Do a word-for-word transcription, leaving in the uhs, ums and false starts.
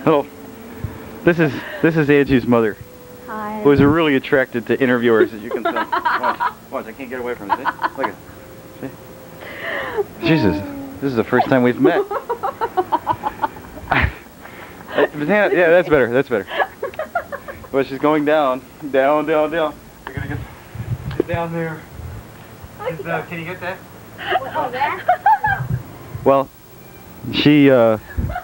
Oh, this is this is Angie's mother. Hi. Who is really attracted to interviewers, as you can tell. Watch, watch, I can't get away from it. See? Look at it. See? Jesus, this is the first time we've met. Yeah, that's better. That's better. Well, she's going down, down, down, down. You're gonna get, get down there. Just, uh, can you get that? Oh, there? Well, she. Uh,